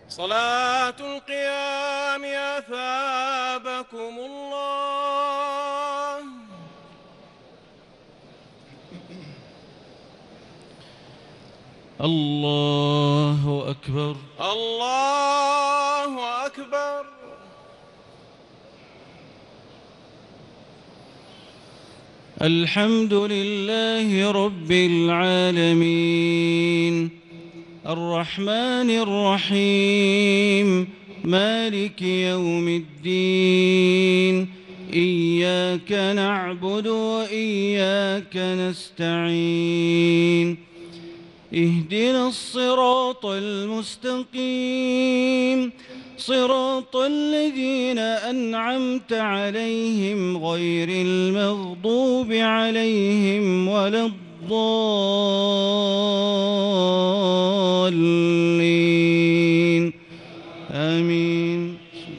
صلاة القيام أثابكم الله. الله أكبر. الله أكبر. الحمد لله رب العالمين الرحمن الرحيم مالك يوم الدين إياك نعبد وإياك نستعين اهدنا الصراط المستقيم صراط الذين أنعمت عليهم غير المغضوب عليهم ولا الضالين آمين.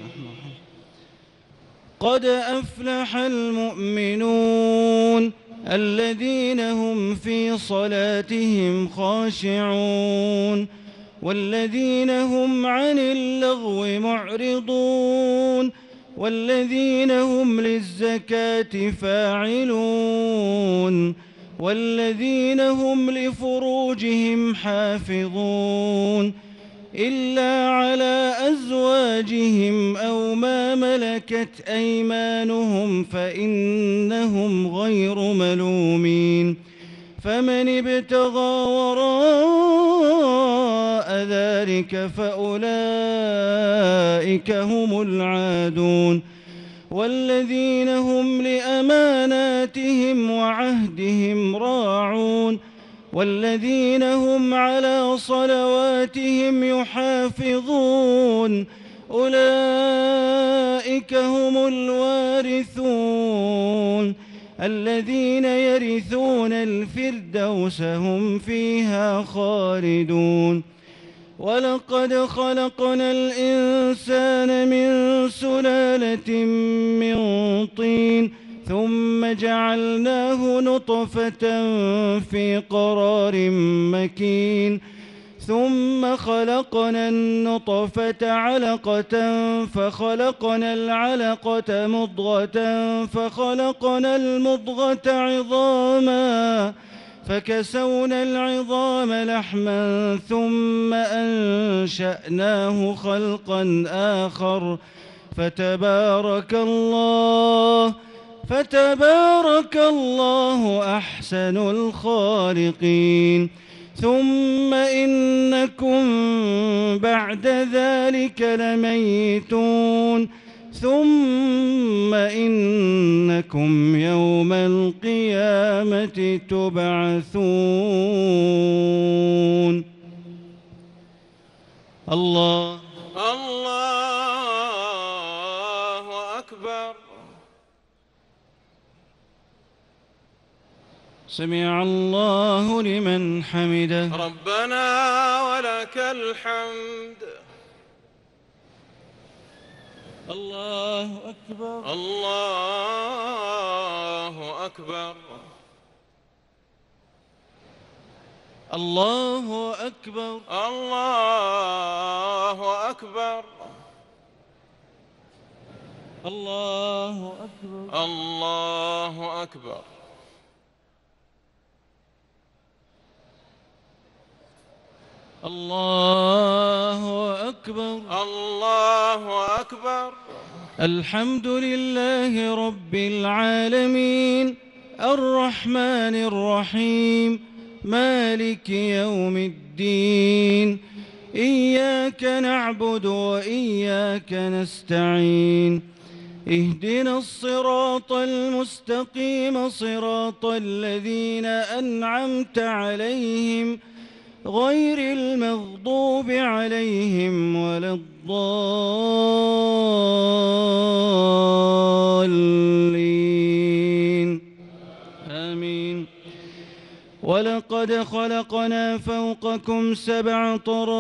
قد أفلح المؤمنون الذين هم في صلاتهم خاشعون والذين هم عن اللغو معرضون والذين هم للزكاة فاعلون والذين هم لفروجهم حافظون إلا على أزواجهم أو ما ملكت أيمانهم فإنهم غير ملومين فمن ابتغى وراء ذلك فأولئك هم العادون والذين هم لأماناتهم وعهدهم راعون والذين هم على صلواتهم يحافظون أولئك هم الوارثون الذين يرثون الفردوس هم فيها خالدون. ولقد خلقنا الإنسان من سلالة من طين ثم جعلناه نطفة في قرار مكين ثم خلقنا النطفة علقة فخلقنا العلقة مضغة فخلقنا المضغة عظاما فكسونا العظام لحما ثم أنشأناه خلقا آخر فتبارك الله أحسن الخالقين. ثم إنكم بعد ذلك لميتون ثم إنكم يوم القيامة تبعثون. الله أكبر. سمع الله لمن حمده. ربنا ولك الحمد. الله أكبر. الله أكبر. الله أكبر. الله أكبر. الله أكبر. الله أكبر. الله أكبر. الله أكبر. الحمد لله رب العالمين الرحمن الرحيم مالك يوم الدين إياك نعبد وإياك نستعين اهدنا الصراط المستقيم صراط الذين أنعمت عليهم غير المغضوب عليهم ولا الضالين آمين. ولقد خلقنا فوقكم 7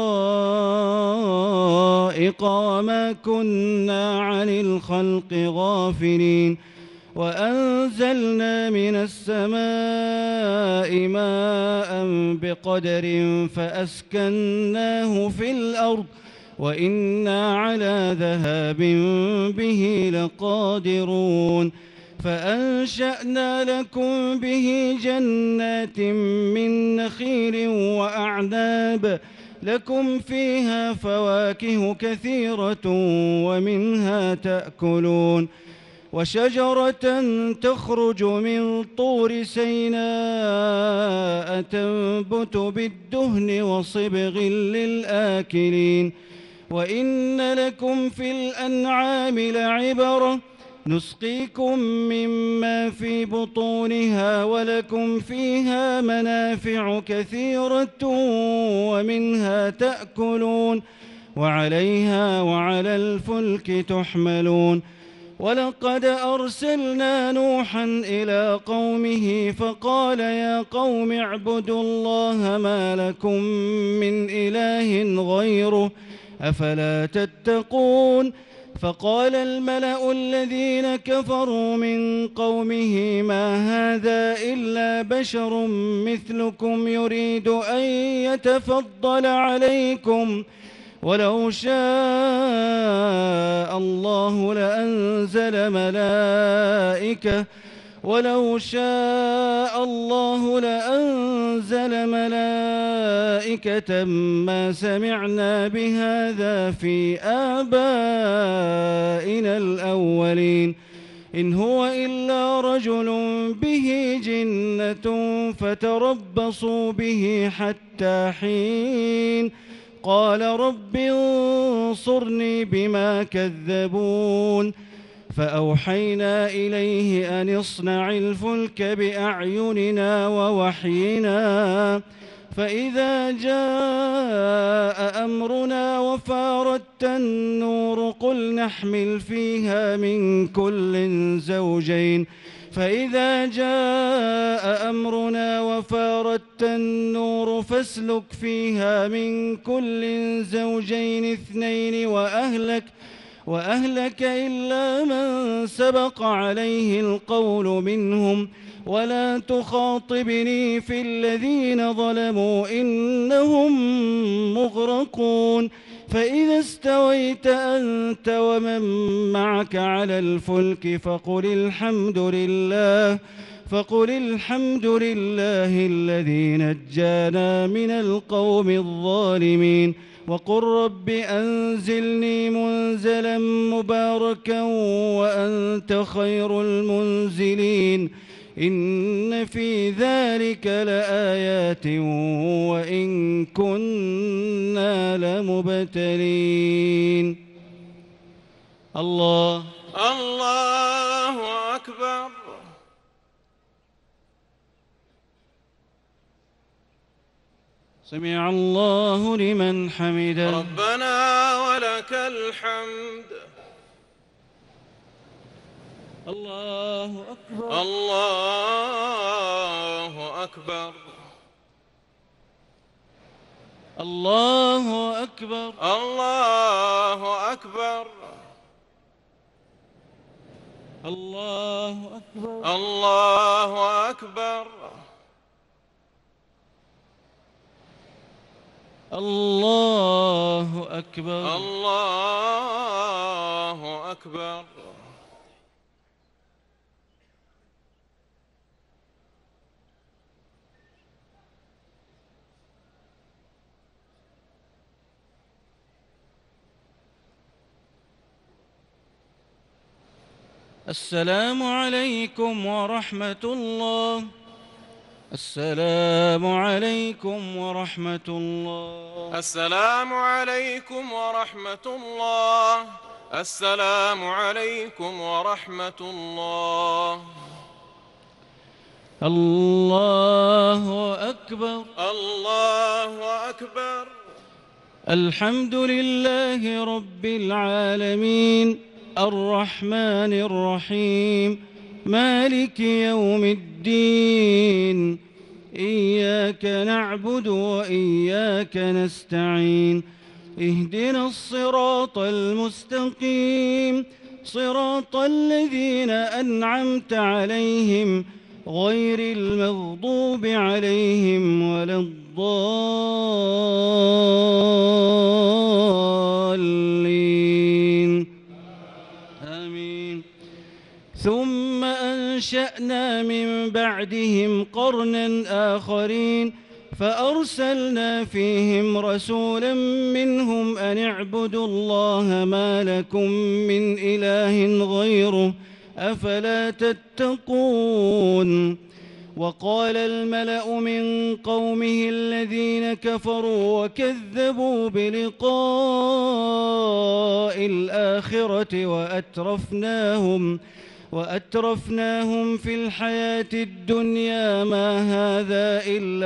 طرائق وما كنا عن الخلق غافلين وأنزلنا من السماء ماء بقدر فأسكناه في الأرض وإنا على ذهاب به لقادرون فأنشأنا لكم به جنات من نخيل وأعناب لكم فيها فواكه كثيرة ومنها تأكلون وشجرة تخرج من طور سيناء تنبت بالدهن وصبغ للآكلين وإن لكم في الأنعام لعبرة نسقيكم مما في بطونها ولكم فيها منافع كثيرة ومنها تأكلون وعليها وعلى الفلك تحملون ولقد أرسلنا نوحا إلى قومه فقال يا قوم اعبدوا الله ما لكم من إله غيره أفلا تتقون فقال الملأ الذين كفروا من قومه ما هذا إلا بشر مثلكم يريد أن يتفضل عليكم ولو شاء الله لأنزل ملائكة ما سمعنا بهذا في آبائنا الأولين إن هو إلا رجل به جنة فتربصوا به حتى حين قال رب انصرني بما كذبون فأوحينا إليه أن اصنع الفلك بأعيننا ووحينا فإذا جاء أمرنا وفارت النور قل نحمل فيها من كل زوجين فاسلك فيها من كل زوجين اثنين وأهلك إلا من سبق عليه القول منهم ولا تخاطبني في الذين ظلموا إنهم مغرقون فإذا استويت أنت ومن معك على الفلك فقل الحمد لله الذي نجانا من القوم الظالمين وقل رب أنزلني منزلا مباركا وأنت خير المنزلين إن في ذلك لآيات وإن كنا لمبتلين الله أكبر. سمع الله لمن حمده ربنا ولك الحمد. الله أكبر الله أكبر الله أكبر الله أكبر الله أكبر الله أكبر الله أكبر الله أكبر. السلام عليكم ورحمة الله. السلام عليكم ورحمة الله. السلام عليكم ورحمة الله. السلام عليكم ورحمة الله. الله أكبر الله أكبر. الحمد لله رب العالمين الرحمن الرحيم مالك يوم الدين إياك نعبد وإياك نستعين اهدنا الصراط المستقيم صراط الذين أنعمت عليهم غير المغضوب عليهم ولا الضالين أنشأنا من بعدهم قرنا آخرين فأرسلنا فيهم رسولا منهم أن اعبدوا الله ما لكم من إله غيره أفلا تتقون. وقال الملأ من قومه الذين كفروا وكذبوا بلقاء الآخرة وأترفناهم في الحياة الدنيا ما هذا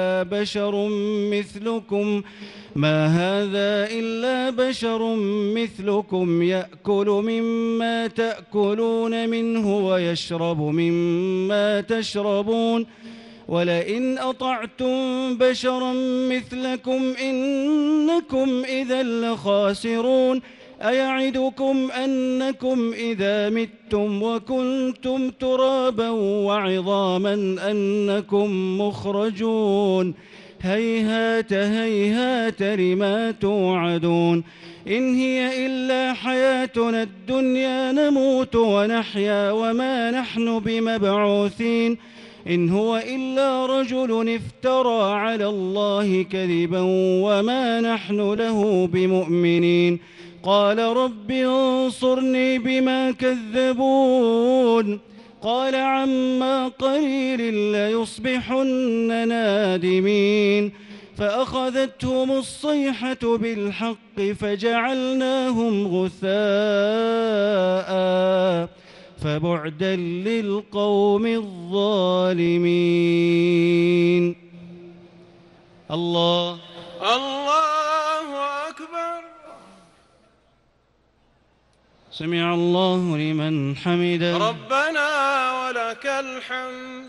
إلا بشر مثلكم يأكل مما تأكلون منه ويشرب مما تشربون ولئن أطعتم بشرا مثلكم إنكم إذا لخاسرون. أيعدكم أنكم إذا متم وكنتم ترابا وعظاما أنكم مخرجون هيهات هيهات لما توعدون. إن هي إلا حياتنا الدنيا نموت ونحيا وما نحن بمبعوثين. إن هو إلا رجل افترى على الله كذبا وما نحن له بمؤمنين. قال رب انصرني بما كذبون. قال عما قليل ليصبحن نادمين. فأخذتهم الصيحة بالحق فجعلناهم غثاء فبعدا للقوم الظالمين. الله أكبر. سمع الله لمن حمده. ربنا ولك الحمد.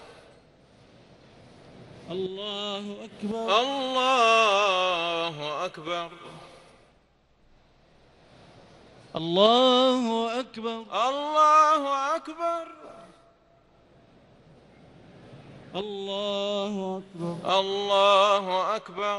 الله أكبر. الله أكبر. الله أكبر. الله أكبر. الله أكبر. الله أكبر.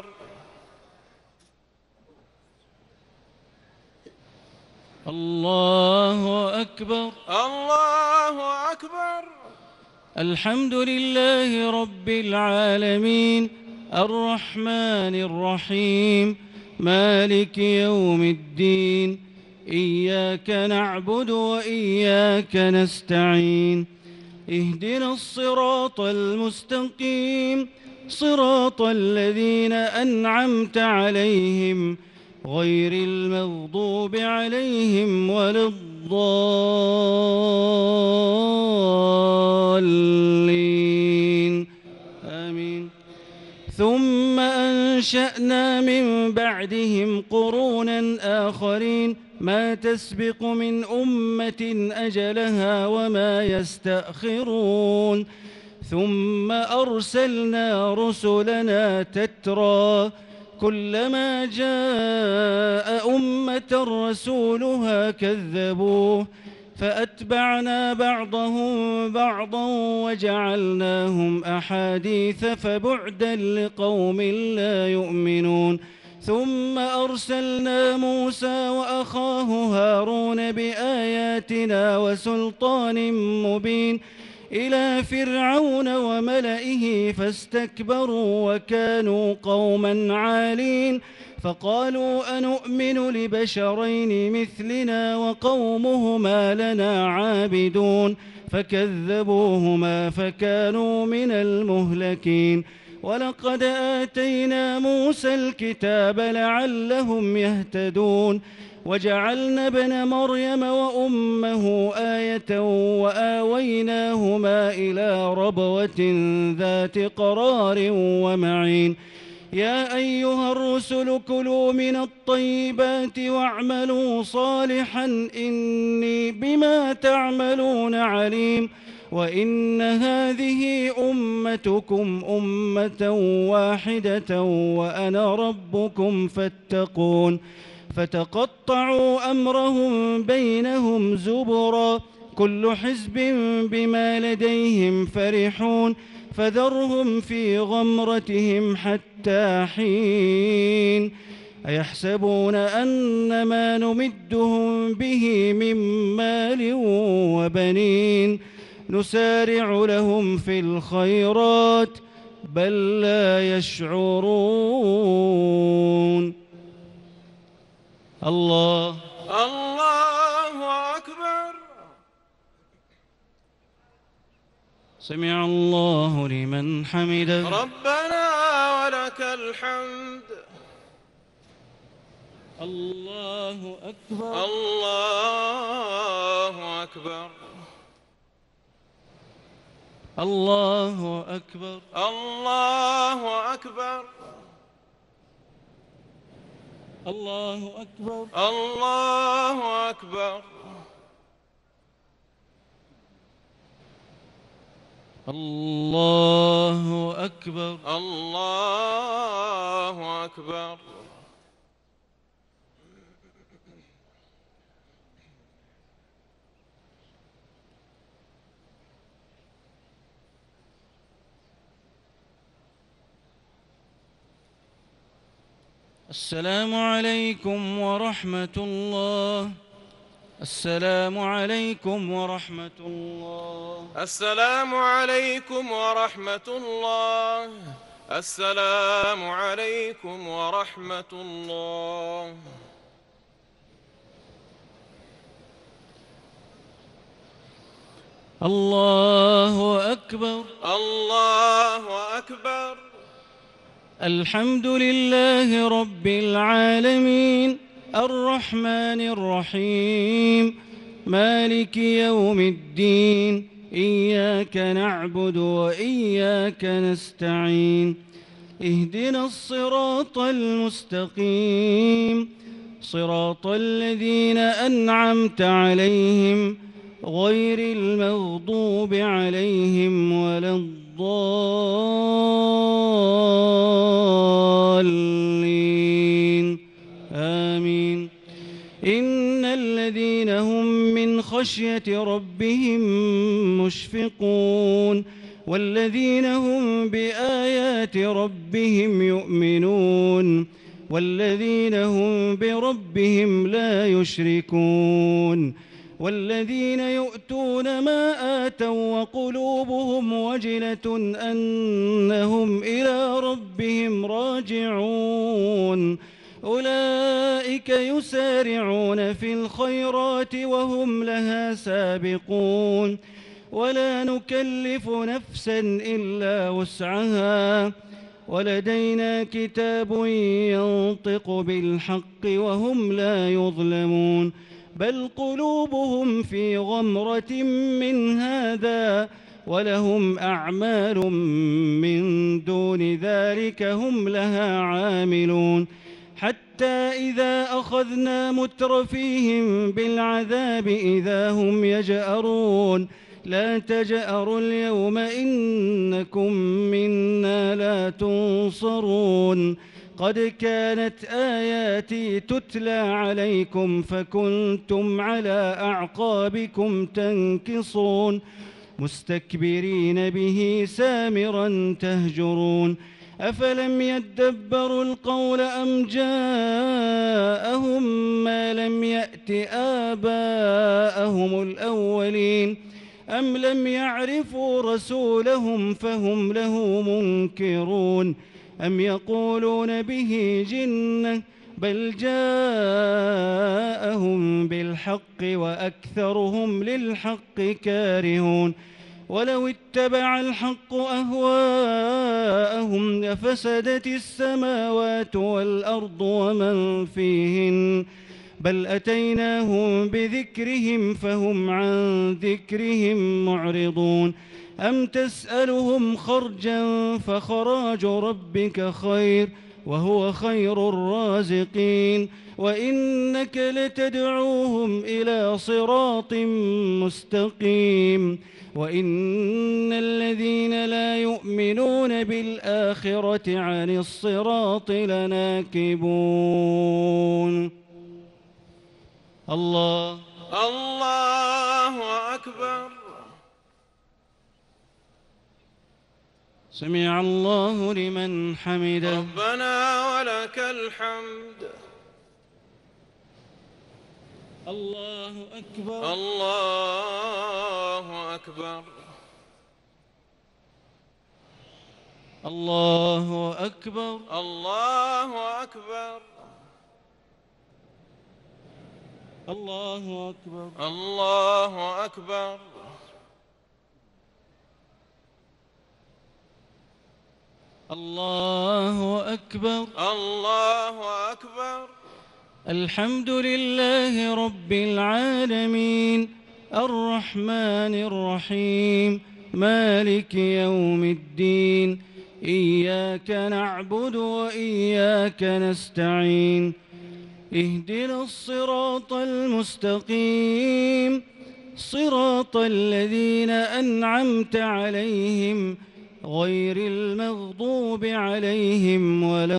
الله أكبر. الله أكبر. الحمد لله رب العالمين الرحمن الرحيم مالك يوم الدين إياك نعبد وإياك نستعين اهدنا الصراط المستقيم صراط الذين أنعمت عليهم غير المغضوب عليهم ولا الضالين آمين. ثم أنشأنا من بعدهم قرونا آخرين ما تسبق من أمة أجلها وما يستأخرون. ثم أرسلنا رسلنا تترى كلما جاء أمة رسولها كذبوه فأتبعنا بعضهم بعضا وجعلناهم أحاديث فبعدا لقوم لا يؤمنون. ثم أرسلنا موسى وأخاه هارون بآياتنا وسلطان مبين إلى فرعون وملئه فاستكبروا وكانوا قوما عالين. فقالوا أنؤمن لبشرين مثلنا وقومهما لنا عابدون فكذبوهما فكانوا من المهلكين. ولقد آتينا موسى الكتاب لعلهم يهتدون وجعلنا ابن مريم وأمه آية وآويناهما إلى ربوة ذات قرار ومعين. يا أيها الرسل كلوا من الطيبات واعملوا صالحا إني بما تعملون عليم. وإن هذه أمتكم أمة واحدة وأنا ربكم فاتقون. فتقطعوا أمرهم بينهم زبرا كل حزب بما لديهم فرحون. فذرهم في غمرتهم حتى حين. أيحسبون أن ما نمدهم به من مال وبنين نسارع لهم في الخيرات بل لا يشعرون. الله أكبر. سمع الله لمن حمده. ربنا ولك الحمد. الله أكبر. الله أكبر. الله أكبر. الله أكبر. الله أكبر. الله أكبر. الله أكبر. الله أكبر. السلام عليكم ورحمة الله. السلام عليكم ورحمة الله. السلام عليكم ورحمة الله. السلام عليكم ورحمة الله. الله أكبر. الله أكبر. الحمد لله رب العالمين الرحمن الرحيم مالك يوم الدين إياك نعبد وإياك نستعين اهدنا الصراط المستقيم صراط الذين أنعمت عليهم غير المغضوب عليهم ولا الضالين آمين. إن الذين هم من خشية ربهم مشفقون والذين هم بآيات ربهم يؤمنون والذين هم بربهم لا يشركون والذين يؤتون ما آتوا وقلوبهم وجلة أنهم إلى ربهم راجعون أولئك يسارعون في الخيرات وهم لها سابقون ولا نكلف نفسا إلا وسعها ولدينا كتاب ينطق بالحق وهم لا يظلمون بل قلوبهم في غمرة من هذا ولهم أعمال من دون ذلك هم لها عاملون حتى إذا أخذنا مترفيهم بالعذاب إذا هم يجأرون لا تجأروا اليوم إنكم منا لا تنصرون قد كانت آياتي تتلى عليكم فكنتم على أعقابكم تنكصون مستكبرين به سامرا تهجرون أفلم يدبروا القول أم جاءهم ما لم يأت آباءهم الأولين أم لم يعرفوا رسولهم فهم له منكرون أم يقولون به جنة بل جاءهم بالحق وأكثرهم للحق كارهون ولو اتبع الحق أهواءهم لفسدت السماوات والأرض ومن فيهن بل أتيناهم بذكرهم فهم عن ذكرهم معرضون أم تسألهم خرجا فخراج ربك خير وهو خير الرازقين وإنك لتدعوهم إلى صراط مستقيم وإن الذين لا يؤمنون بالآخرة عن الصراط لناكبون. الله أكبر. سمع الله لمن حمده. ربنا ولك الحمد. الله أكبر. الله أكبر. الله أكبر. الله أكبر. الله أكبر. الله أكبر. الله أكبر. الله أكبر. الحمد لله رب العالمين الرحمن الرحيم مالك يوم الدين إياك نعبد وإياك نستعين اهدنا الصراط المستقيم صراط الذين أنعمت عليهم غير المغضوب عليهم ولا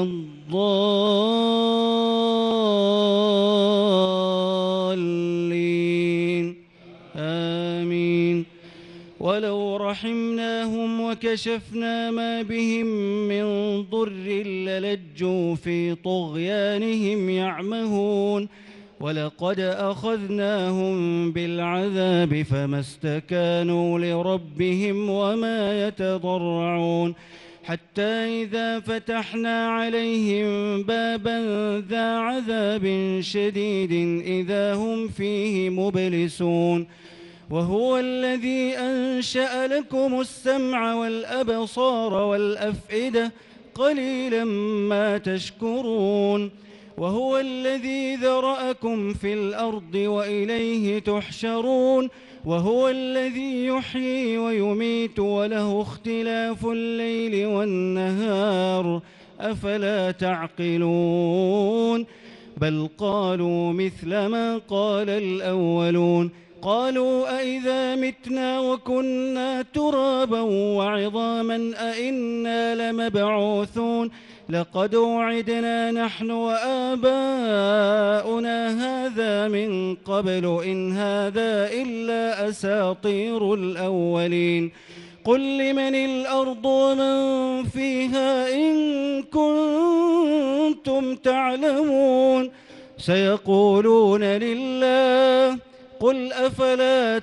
الضالين آمين. ولو رحمناهم وكشفنا ما بهم من ضر للجوا في طغيانهم يعمهون ولقد أخذناهم بالعذاب فما استكانوا لربهم وما يتضرعون حتى إذا فتحنا عليهم بابا ذا عذاب شديد إذا هم فيه مبلسون وهو الذي أنشأ لكم السمع والأبصار والأفئدة قليلا ما تشكرون وهو الذي ذرأكم في الأرض وإليه تحشرون وهو الذي يحيي ويميت وله اختلاف الليل والنهار أفلا تعقلون بل قالوا مثل ما قال الأولون قالوا أئذا متنا وكنا ترابا وعظاما أئنا لمبعوثون لقد وعدنا نحن وآباؤنا هذا من قبل إن هذا إلا أساطير الأولين قل لمن الأرض ومن فيها إن كنتم تعلمون سيقولون لله قل أفلا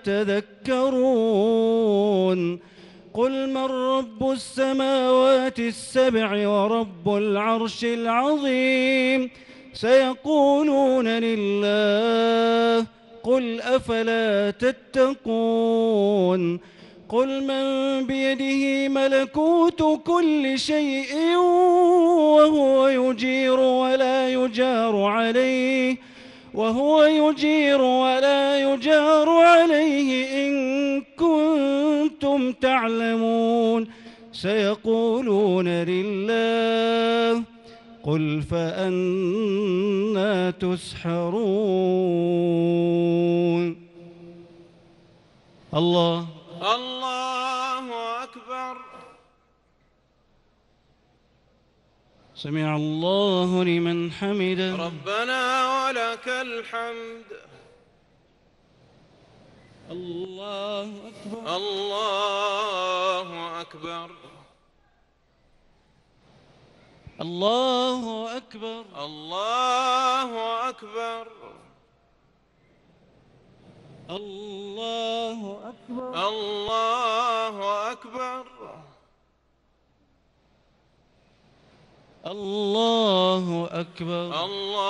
تذكرون قل من رب السماوات السبع ورب العرش العظيم سيقولون لله قل أفلا تتقون قل من بيده ملكوت كل شيء وهو يجير ولا يجار عليه إن كنتم تعلمون سيقولون لله قل فأنى تسحرون الله أكبر. سمع الله لمن حمده ربنا ولك الحمد. الله أكبر. الله أكبر. الله أكبر. الله أكبر. الله أكبر. الله أكبر. الله أكبر.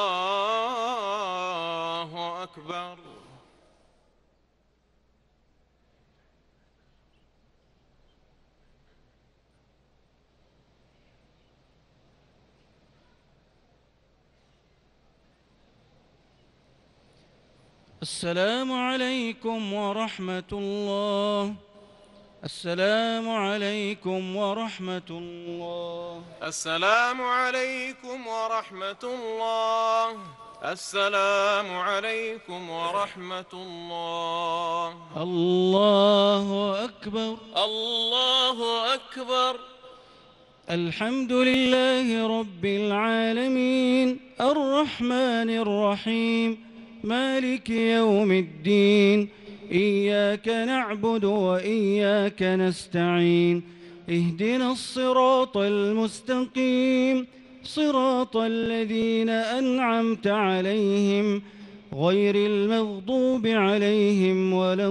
الله أكبر. السلام عليكم ورحمة الله. السلام عليكم ورحمة الله. السلام عليكم ورحمة الله. السلام عليكم ورحمة الله. الله أكبر. الله أكبر. الحمد لله رب العالمين الرحمن الرحيم مالك يوم الدين إياك نعبد وإياك نستعين اهدنا الصراط المستقيم صراط الذين أنعمت عليهم غير المغضوب عليهم ولا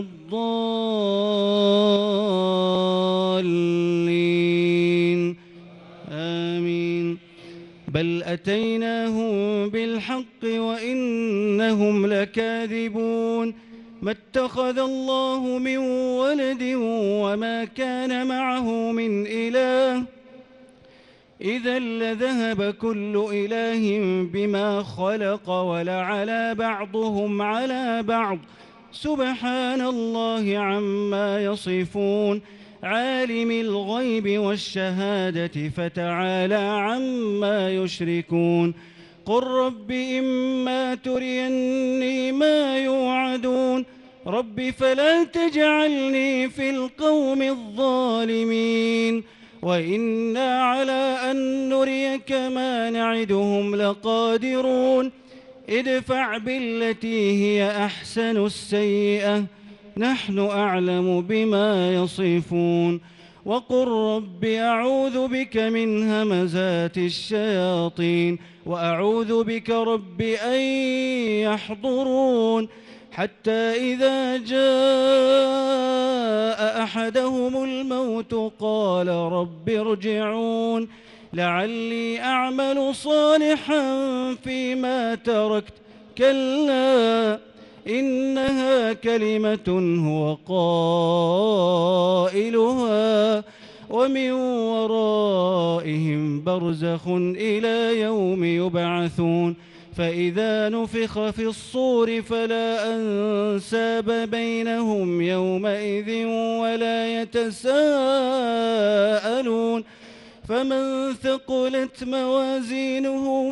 الضالين آمين. بل أتيناهم بالحق وإنهم لكاذبون. ما اتخذ الله من ولد وما كان معه من إله، إذا لذهب كل إله بما خلق ولعلى بعضهم على بعض، سبحان الله عما يصفون. عالم الغيب والشهادة فتعالى عما يشركون. قل رب إما تريني ما يوعدون رب فلا تجعلني في القوم الظالمين، وإنا على أن نريك ما نعدهم لقادرون. ادفع بالتي هي أحسن السيئة، نحن أعلم بما يصفون. وقل رب أعوذ بك من همزات الشياطين وأعوذ بك رب أن يحضرون. حتى إذا جاء أحدهم الموت قال رب ارجعون لعلي أعمل صالحا فيما تركت، كلا إنها كلمة هو قائلها ومن ورائهم برزخ إلى يوم يبعثون. فإذا نفخ في الصور فلا أنساب بينهم يومئذ ولا يتساءلون. فمن ثقلت موازينه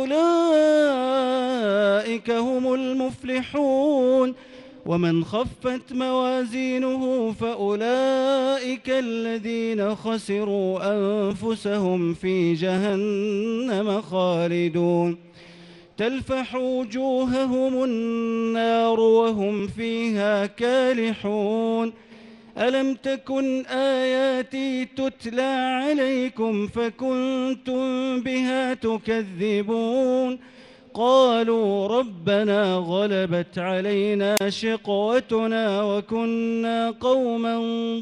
فأولئك هم المفلحون، ومن خفت موازينه فأولئك الذين خسروا أنفسهم في جهنم خالدون. تلفح وجوههم النار وهم فيها كالحون. ألم تكن آياتي تتلى عليكم فكنتم بها تكذبون؟ قالوا ربنا غلبت علينا شقوتنا وكنا قوما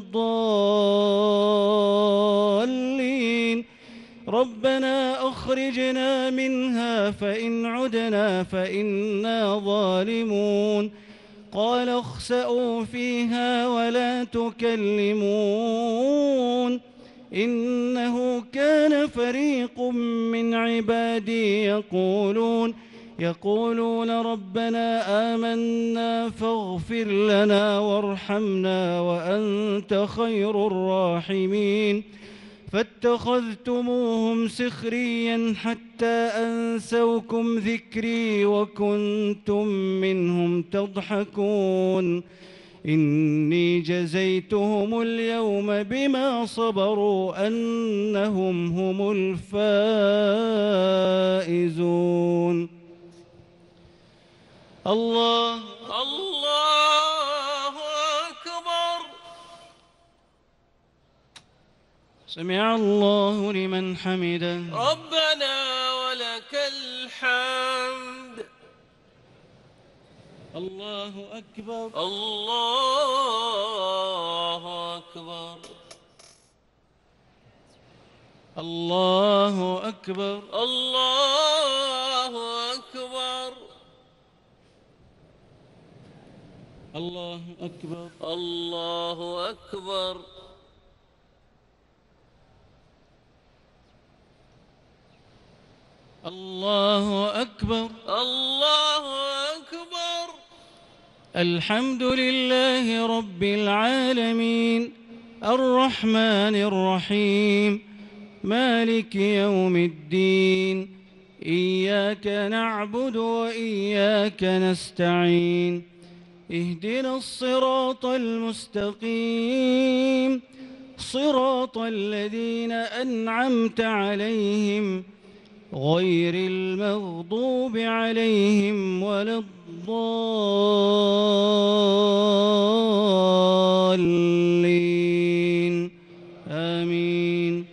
ضالين، ربنا أخرجنا منها فإن عدنا فإنا ظالمون. قال اخسئوا فيها ولا تكلمون إنه كان فريق من عبادي يقولون ربنا آمنا فاغفر لنا وارحمنا وأنت خير الراحمين. فاتخذتموهم سخريا حتى أنسوكم ذكري وكنتم منهم تضحكون. إني جزيتهم اليوم بما صبروا أنهم هم الفائزون. الله أكبر. سمع الله لمن حمده. ربنا ولك الحمد. الله أكبر. الله أكبر. الله أكبر. الله أكبر. الله أكبر. الله أكبر. الله أكبر. الله أكبر. الحمد لله رب العالمين الرحمن الرحيم مالك يوم الدين. إياك نعبد وإياك نستعين. اهدنا الصراط المستقيم صراط الذين أنعمت عليهم غير المغضوب عليهم ولا الضالين آمين.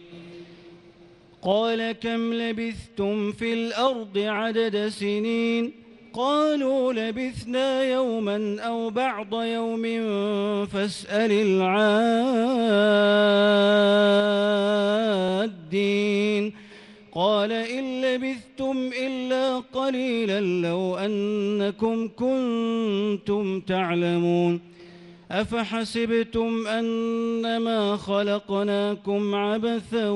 قال كم لبثتم في الأرض عدد سنين قالوا لبثنا يوما أو بعض يوم فاسأل العادين قال إن لبثتم إلا قليلا لو أنكم كنتم تعلمون أفحسبتم أنما خلقناكم عبثا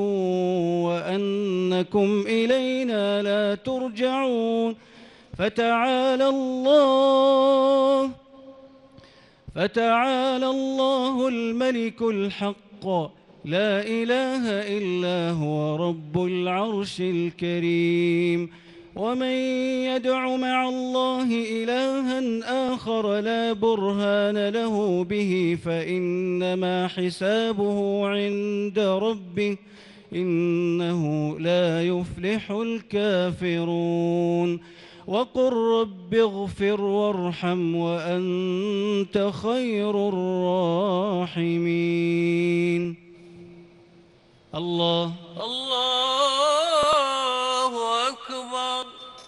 وأنكم إلينا لا ترجعون فتعالى الله الملك الحق لا إله إلا هو رب العرش الكريم ومن يدع مع الله إلها آخر لا برهان له به فإنما حسابه عند ربه إنه لا يفلح الكافرون وقل رب اغفر وارحم وأنت خير الراحمين. الله أكبر.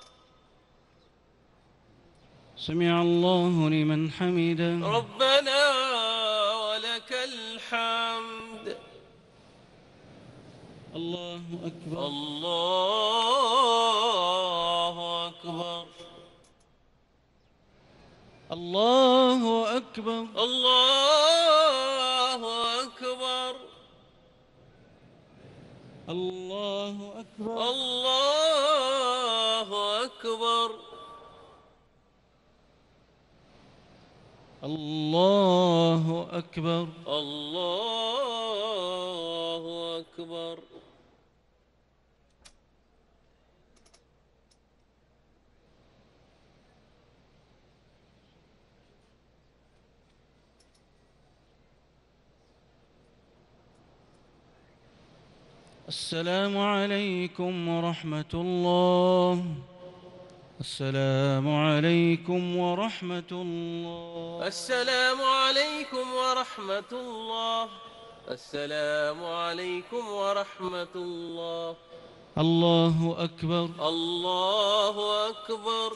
سمع الله لمن حمده. ربنا ولك الحمد. الله أكبر. الله أكبر. الله أكبر. الله أكبر. الله أكبر. الله أكبر. الله أكبر. الله أكبر. السلام عليكم ورحمة الله. السلام عليكم ورحمة الله. السلام عليكم ورحمة الله. السلام عليكم ورحمة الله. الله أكبر. الله أكبر.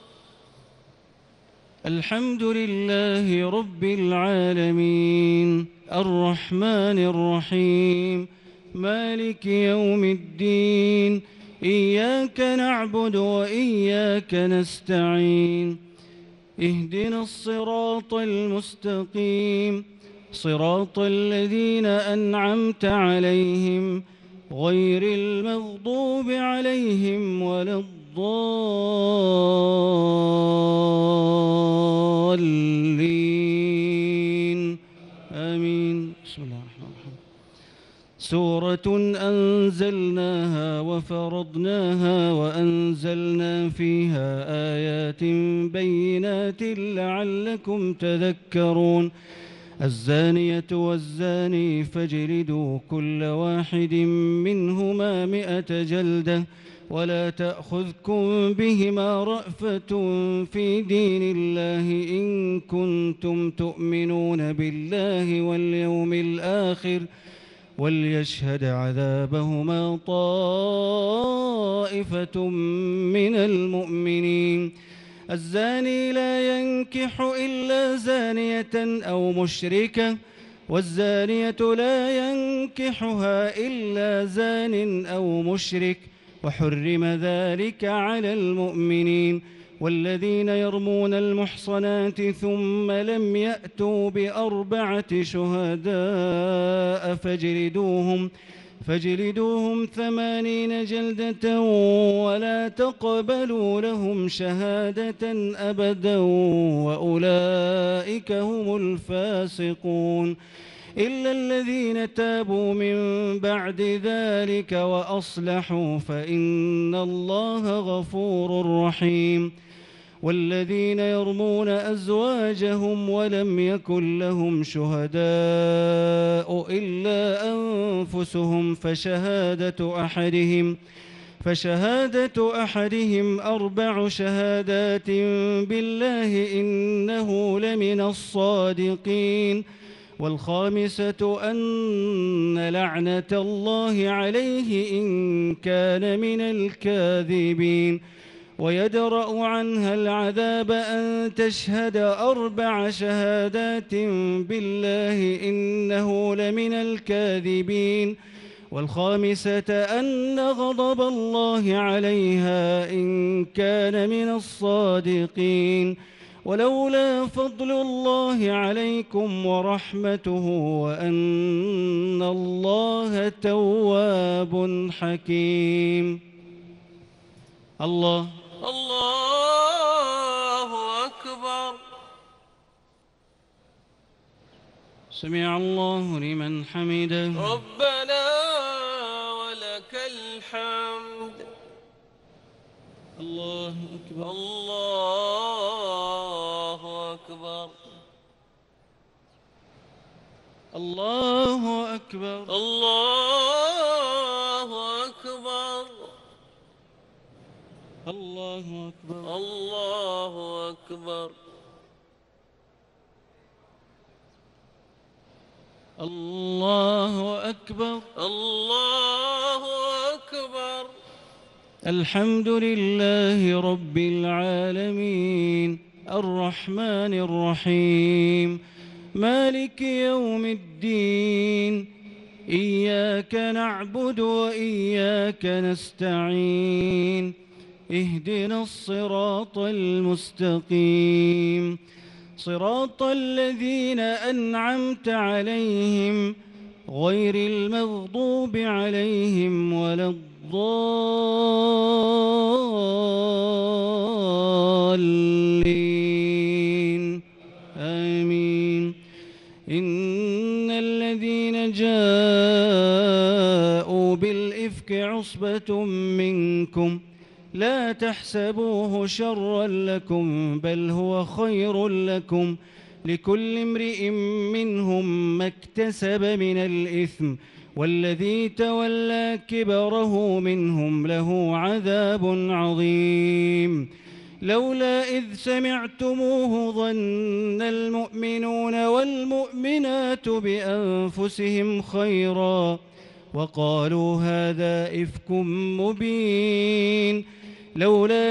الحمد لله رب العالمين الرحمن الرحيم مالك يوم الدين إياك نعبد وإياك نستعين اهدنا الصراط المستقيم صراط الذين أنعمت عليهم غير المغضوب عليهم ولا الضالين آمين. بسم الله الرحمن الرحيم. سورة أنزلناها وفرضناها وأنزلنا فيها آيات بينات لعلكم تذكرون. الزانية والزاني فاجلدوا كل واحد منهما 100 جلدة ولا تأخذكم بهما رأفة في دين الله إن كنتم تؤمنون بالله واليوم الآخر وليشهد عذابهما طائفة من المؤمنين. الزاني لا ينكح إلا زانية أو مشركة والزانية لا ينكحها إلا زان أو مشرك وحرم ذلك على المؤمنين. والذين يرمون المحصنات ثم لم يأتوا ب4 شهداء فاجلدوهم 80 جلدة ولا تقبلوا لهم شهادة أبدا وأولئك هم الفاسقون إلا الذين تابوا من بعد ذلك وأصلحوا فإن الله غفور رحيم. والذين يرمون أزواجهم ولم يكن لهم شهداء إلا أنفسهم فشهادة أحدهم 4 شهادات بالله إنه لمن الصادقين. والخامسة أن لعنة الله عليه إن كان من الكاذبين. ويدرأ عنها العذاب أن تشهد 4 شهادات بالله إنه لمن الكاذبين. والخامسة أن غضب الله عليها إن كان من الصادقين. ولولا فضل الله عليكم ورحمته وأن الله تواب حكيم. الله أكبر. سمع الله لمن حمده. ربنا ولك الحمد. الله أكبر. الله أكبر. الله أكبر. الله أكبر. الله أكبر. الله أكبر. الله أكبر. الله أكبر. الحمد لله رب العالمين الرحمن الرحيم مالك يوم الدين إياك نعبد وإياك نستعين اهدنا الصراط المستقيم صراط الذين أنعمت عليهم غير المغضوب عليهم ولا الضالين آمين. إن الذين جاءوا بالإفك عصبة منكم لا تحسبوه شرا لكم بل هو خير لكم لكل امرئ منهم ما اكتسب من الإثم والذي تولى كبره منهم له عذاب عظيم. لولا إذ سمعتموه ظن المؤمنون والمؤمنات بأنفسهم خيرا وقالوا هذا إفك مبين. لولا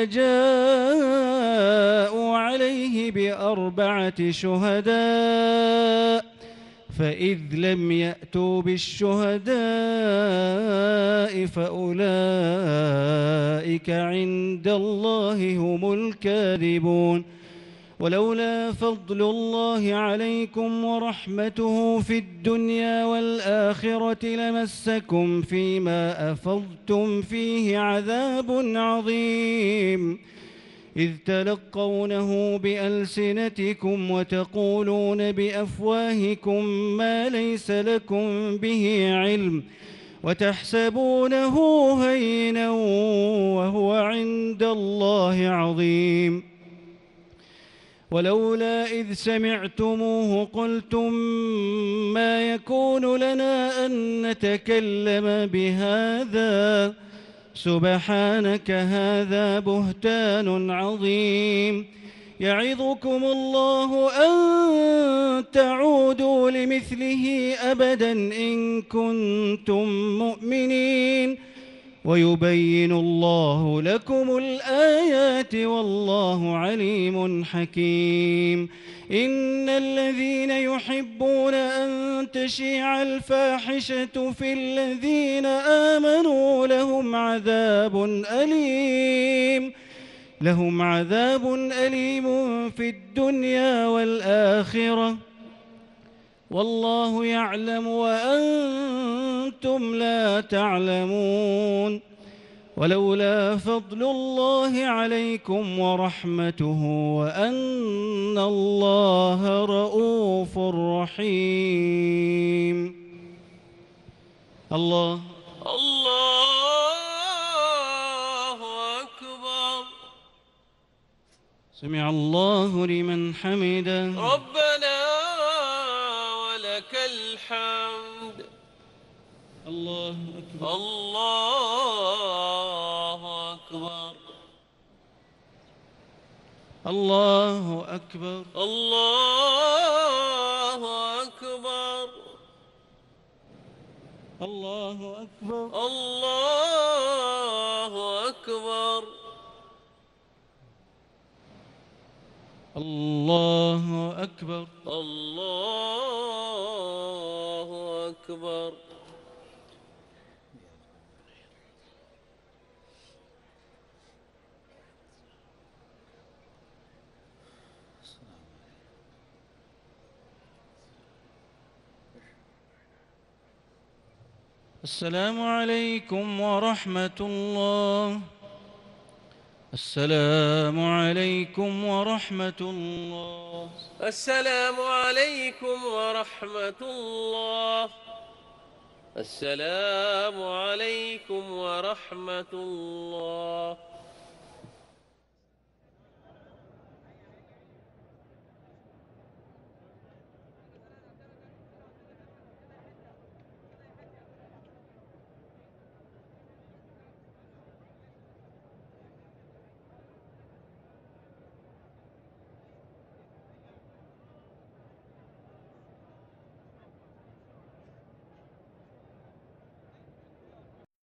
جاءوا عليه ب4 شهداء فإذ لم يأتوا بالشهداء فأولئك عند الله هم الكاذبون. ولولا فضل الله عليكم ورحمته في الدنيا والآخرة لمسكم فيما أفضتم فيه عذاب عظيم إذ تلقونه بألسنتكم وتقولون بأفواهكم ما ليس لكم به علم وتحسبونه هينا وهو عند الله عظيم. ولولا إذ سمعتموه قلتم ما يكون لنا أن نتكلم بهذا سبحانك هذا بهتان عظيم. يعظكم الله أن تعودوا لمثله أبدا إن كنتم مؤمنين ويبين الله لكم الآيات والله عليم حكيم. إن الذين يحبون أن تشيع الفاحشة في الذين آمنوا لهم عذاب أليم في الدنيا والآخرة والله يعلم وأنتم لا تعلمون. ولولا فضل الله عليكم ورحمته وأن الله رؤوف رحيم. الله أكبر. سمع الله لمن حمده. ربنا ولك الحمد. الله أكبر. الله أكبر. الله أكبر. الله أكبر. الله أكبر. الله أكبر. الله أكبر. الله أكبر. السلام عليكم ورحمة الله. السلام عليكم ورحمة الله. السلام عليكم ورحمة الله. السلام عليكم ورحمة الله.